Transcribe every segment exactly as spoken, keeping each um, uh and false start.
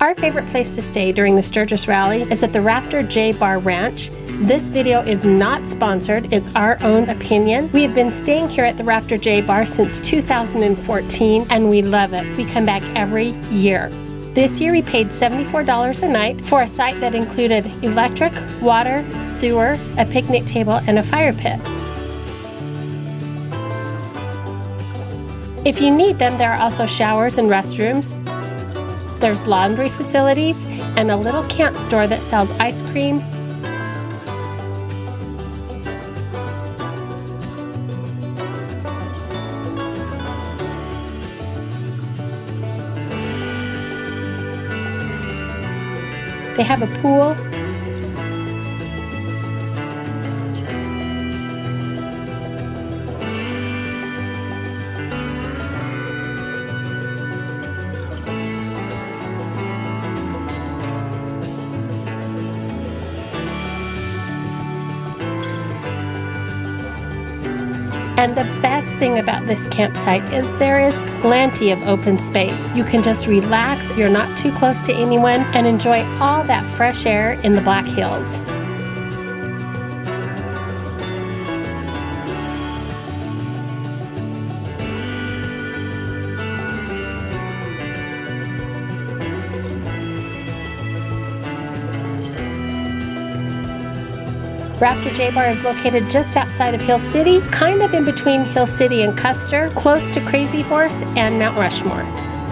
Our favorite place to stay during the Sturgis Rally is at the RAFTER J Bar Ranch. This video is not sponsored, it's our own opinion. We have been staying here at the RAFTER J Bar since two thousand fourteen and we love it. We come back every year. This year we paid seventy-four dollars a night for a site that included electric, water, sewer, a picnic table, and a fire pit. If you need them, there are also showers and restrooms. There's laundry facilities and a little camp store that sells ice cream, they have a pool, and the best thing about this campsite is there is plenty of open space. You can just relax, you're not too close to anyone, and enjoy all that fresh air in the Black Hills. RAFTER J Bar is located just outside of Hill City, kind of in between Hill City and Custer, close to Crazy Horse and Mount Rushmore.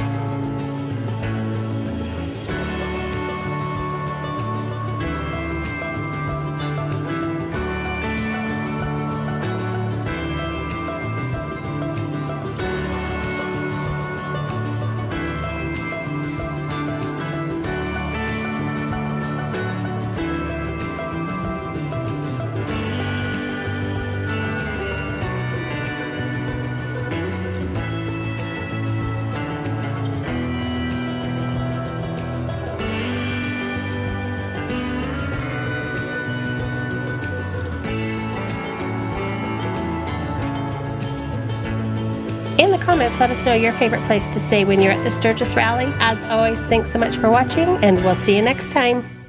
In the comments, let us know your favorite place to stay when you're at the Sturgis Rally. As always, thanks so much for watching, and we'll see you next time.